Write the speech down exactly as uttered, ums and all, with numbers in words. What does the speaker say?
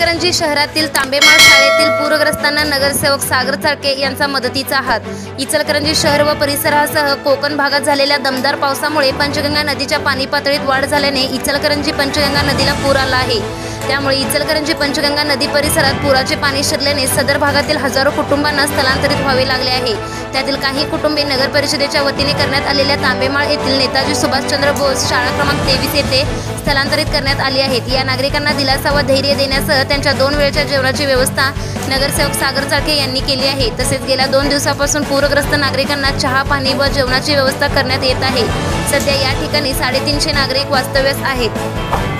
इचलकरंजी शहरातील तांबेमाळ शाळेतील पूरग्रस्तांना नगरसेवक सागर चाळके यांचा मदतीचा हात। इचलकरंजी शहर व परिसरासह कोकण भागात झालेल्या दमदार पावसामुळे पंचगंगा नदीच्या पाणी पातळीत वाढ झाल्याने इचलकरंजी पंचगंगा नदीला पूर आला आहे। त्यामुळे इचलकरंजी पंचगंगा नदी परिसरात पुराचे पाणी शिरल्याने सदर भागातील हजारो कुटुंबांना स्थलांतरित व्हावे लागले आहे। त्यातील काही कुटुंबे नगर परिषदेच्या वतीने करण्यात आलेल्या तांबेमाळ येथील नेताजी सुभाषचंद्र बोस शाळा क्रमांक तेवीस येथे स्थलांतरित करण्यात आली आहेत। या नागरिकांना दिलासा व धैर्य देण्यासह त्यांच्या दोन वेळच्या जेवणाची व्यवस्था नगरसेवक सागर चाळके यांनी केली आहे। तसेच गेल्या दोन दिवसापासून पूरग्रस्त नागरिकांना चहा पाणी व जेवणाची व्यवस्था करण्यात येत आहे। सध्या या ठिकाणी साडेतीनशे नागरिक वास्तव्यास आहेत।